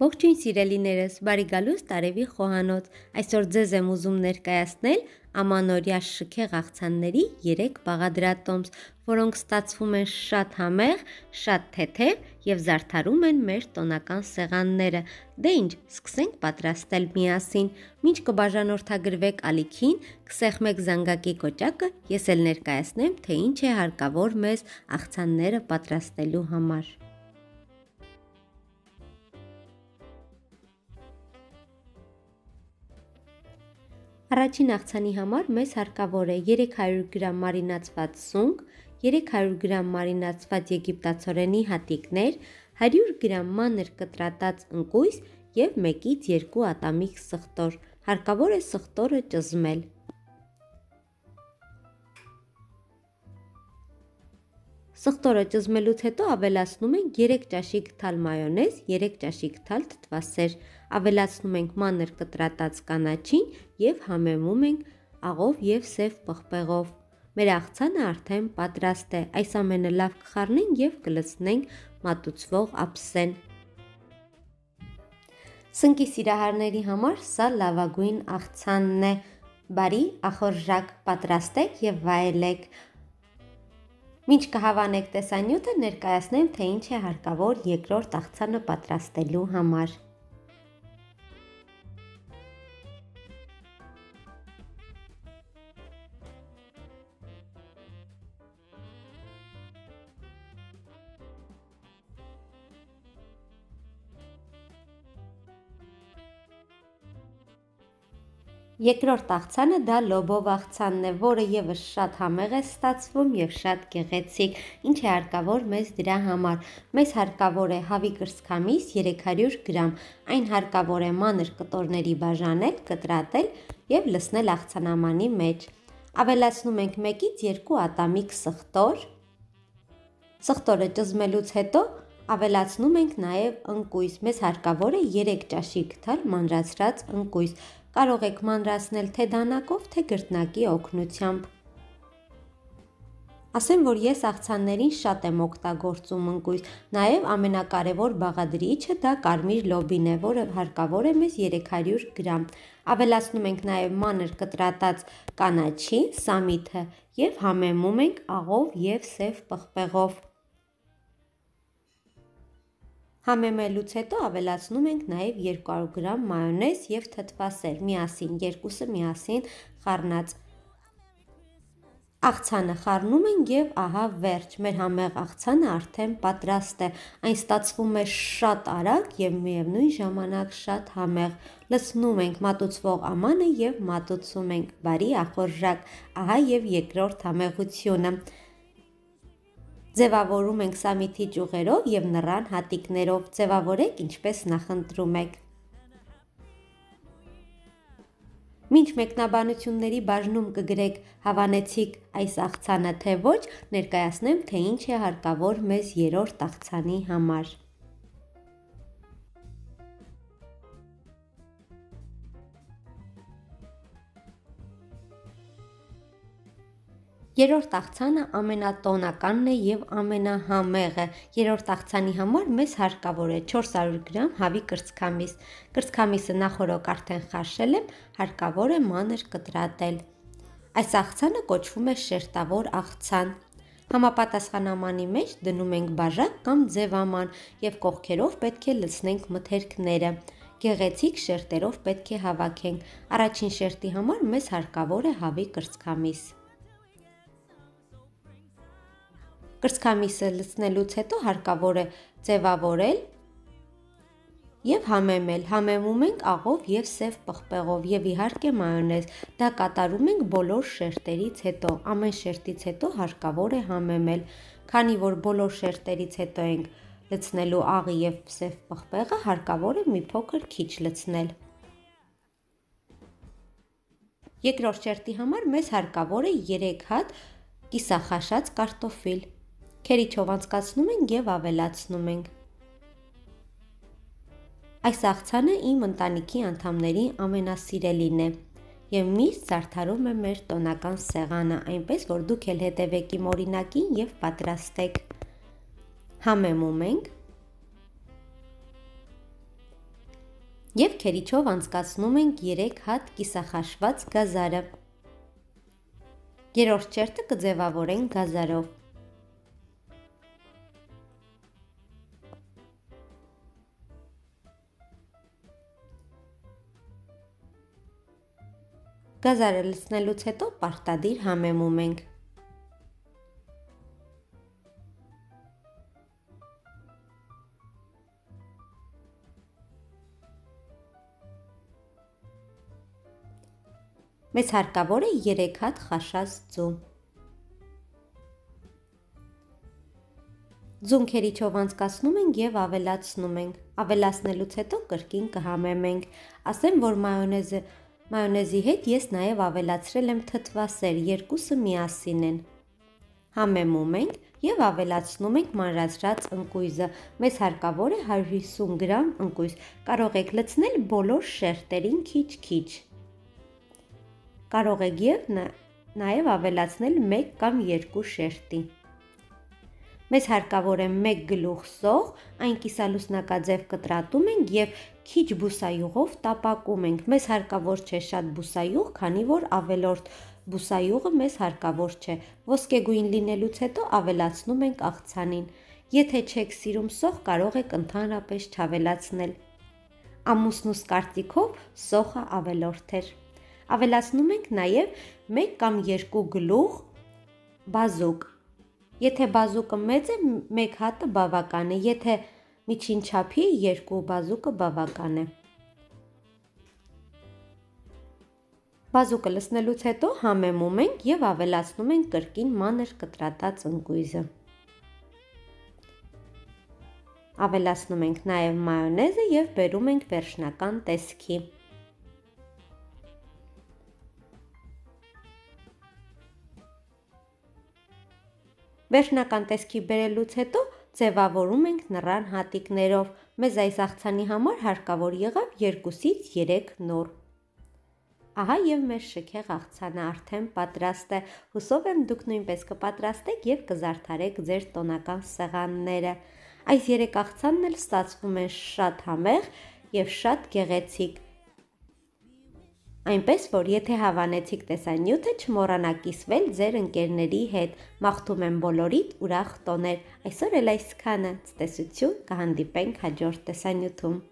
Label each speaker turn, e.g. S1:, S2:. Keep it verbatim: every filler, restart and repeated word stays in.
S1: Ողջույն սիրելիներս, բարի գալուստ Տարևի խոհանոց, այսօր ձեզ եմ ուզում ներկայացնել Ամանորյա շքեղ աղցանների երեք բաղադրատոմս, որոնք ստացվում են շատ համեղ, շատ թեթև և զարդարում են մեր տոնական սեղանները։ Դե ինչ, սկսենք պատրաստել միասին, մինչ կբաժանորդագրվեք ալիքին, կսեղմեք զանգակի կոճակը, ես էլ ներկայացնեմ, թե ինչ է հարկավոր մեզ աղցանները պատրաստելու համար։ Առաջին աղցանի համար մեզ հարկավոր է երեք հարյուր գրամ մարինացված սունկ, երեք հարյուր գրամ մարինացված եգիպտացորենի հատիկներ, հարյուր գրամ մանր կտրտած ընկույզ և մեկից երկու ատամիկ սխտոր, հարկավոր է սխտորը ճզմել։ Սխտորը ճզմելուց հետո ավելացնում ենք երեք ճաշիկ թալ մայոնեզ, երեք ճաշիկ թալ թթվասեր, ավելացնում ենք մանր կտրտած կանաչին և համեմում ենք աղով և սև պղպեղով։ Մեր աղցանը արդեն պատրաստ է, այս ամենը լավ կխառնենք և կլցնենք մատուցվող ափսեն։ Սնկի սիրահարների համար սա լավագույն աղցանն է, բարի ախորժակ պատրաստեք և վայելեք։ Մինչ կհավանեք տեսանյութը, ներկայացնեմ, թե ինչ է հարկավոր երկրորդ աղցանը պատրաստելու համար։ Երկրորդ աղցանը դա լոբով աղցանն է, որը ևս շատ համեղ է ստացվում և շատ գեղեցիկ։ Ինչ է հարկավոր մեզ դրա համար։ Մեզ հարկավոր է հավի կրծքամիս երեք հարյուր գրամ, այն հարկավոր է մանր կտորների բաժանել, կտրատել և լցնել աղցանամանի մեջ։ Ավելացնում ենք մեկից երկու ատամիկ սխտոր։ Սխտորը ճզմելուց հետո ավելացնում ենք նաև ընկույզ, մեզ հարկավոր է երեք ճաշիկ թալ մանրացրած ընկույզ, կարող եք մանրացնել թե դանակով, թե գրտնակի օգնությամբ։ Ասեմ, որ ես աղցաններին շատ եմ օգտագործում ընկույզ, նաև ամենակարևոր բաղադրիչը դա կարմիր լոբին է, որը հարկավոր է մեզ երեք հարյուր գրամ։ Ավելացնում ենք նաև մանր կտրատած կանաչին, սամիթը և համեմում ենք աղով և սև պղպեղով։ Համեմելուց հետո ավելացնում ենք նաև երկու հարյուր գրամ մայոնեզ և թթվասեր, միասին, երկուսը միասին խառնած։ Աղցանը խառնում ենք և ահա վերջ, մեր համեղ աղցանը արդեն պատրաստ է, այն ստացվում է շատ արագ և միևնույն ժամանակ շատ համեղ։ Լցնում ենք մատուցվող ամանը և մատուցում ենք, բարի ախորժակ, ահա և երկրորդ համեղությունը։ Ձևավորում ենք սամիթի ճյուղերով և նռան հատիկներով, ձևավորեք ինչպես նախընտրում եք։ Մինչ մեկնաբանությունների բաժնում կգրեք հավանեցիք այս աղցանը թե ոչ, ներկայացնեմ, թե ինչ է հարկավոր մեզ երրորդ աղցանի համար։ Երրորդ աղցանը ամենատոնականն է և ամենահամեղը։ Երրորդ աղցանի համար մեզ հարկավոր է չորս հարյուր գրամ հավի կրծքամիս։ Կրծքամիսը նախօրոք արդեն խարշել եմ, հարկավոր է մանր կտրատել։ Այս աղցանը կոչվում է շերտավոր աղցան։ Համապատասխան ամանի մեջ դնում ենք բաժակ կամ ձևաման և կողքերով պետք է լցնենք մթերքները։ Գեղեցիկ շերտերով պետք է հավաքենք։ Առաջին շերտի համար մեզ հարկավոր է հավի կրծքամիս։ Կրծքամիսը լցնելուց հետո հարկավոր է ձևավորել և համեմել, համեմում ենք աղով և սև պղպեղով և իհարկե մայոնեզ, դա կատարում ենք բոլոր շերտերից հետո, ամեն շերտից հետո հարկավոր է համեմել, քանի որ բոլոր շերտերից հետո ենք լցնելու աղի և սև պղպեղը, հարկավոր է մի փոքր քիչ լցնել։ Երկրորդ շերտի համար մեզ հարկավոր է երեք հատ կիսախաշած կարտոֆիլ, քերիչով անցկացնում ենք և ավելացնում ենք։ Այս աղցանը իմ ընտանիքի անդամների ամենասիրելին է և միշտ զարդարում է մեր տոնական սեղանը, այնպես որ դուք էլ հետևեք իմ օրինակին և պատրաստեք։ Համեմում ենք Եվ քերիչով անցկացնում ենք երեք հատ կիսախաշված գազարը։ Երրորդ չերտը կձևավորենք գազարով։ Գազարը լցնելուց հետո պարտադիր համեմում ենք։ Մեզ հարկավոր է երեք հատ խաշած ձու։ Ձուն քերիչով անցկացնում ենք և ավելացնում ենք։ Ավելացնելուց հետո կրկին կհամեմենք։ Ասեմ, որ մայոնեզը Մայոնեզի հետ ես նաև ավելացրել եմ թթվասեր, երկուսը միասին են։ Համեմում ենք և ավելացնում ենք մանրացրած ընկույզը։ Մեզ հարկավոր է հարյուր հիսուն գրամ ընկույզ։ Կարող եք լցնել բոլոր շերտերին քիչ-քիչ։ Կարող եք և նաև ավելացնել մեկ կամ երկու շերտի։ Մեզ հարկավոր է մեկ գլուխ սող, այն կիսալուսնակաձև կտրատում ենք և քիչ բուսայուղով տապակում ենք։ Մեզ հարկավոր չէ շատ բուսայուղ, քանի որ ավելորդ բուսայուղը մեզ հարկավոր չէ։ Ոսկեգույն լինելուց հետո ավելացնում ենք աղցանին։ Եթե չեք սիրում սող, կարող եք ընդհանրապես չավելացնել։ Ամուսնուս կարծիքով սոխը ավելորդ էր։ Ավելացնում ենք նաև մեկ կամ երկու գլուխ բազուկ։ Եթե բազուկը մեծ է, մեկ հատը բավական է, եթե միջին չափի է, երկու բազուկը բավական է։ Բազուկը լցնելուց հետո համեմում ենք և ավելացնում ենք կրկին մանր կտրատած ընկույզը։ Ավելացնում ենք նաև մայոնեզը և բերում ենք վերջնական տեսքի։ Վերջնական տեսքի բերելուց հետո ձևավորում ենք նռան հատիկներով։ Մեզ այս աղցանի համար հարկավոր եղավ երկուսից երեք նոր։ Ահա և մեր շքեղ աղցանը արդեն պատրաստ է։ Հուսով եմ դուք նույնպես կպատրաստեք և կզարդարեք ձեր տոնական սեղանները։ Այս երեք աղցանն էլ ստացվում են շատ համեղ և շատ գեղեցիկ։ Այնպես որ եթե հավանեցիք տեսանյութը, չմոռանաք կիսվել ձեր ընկերների հետ։ Մաղթում եմ բոլորիդ ուրախ տոներ։ Այսօր էլ այսքանը։ Ցտեսություն, կհանդիպենք հաջորդ տեսանյութում։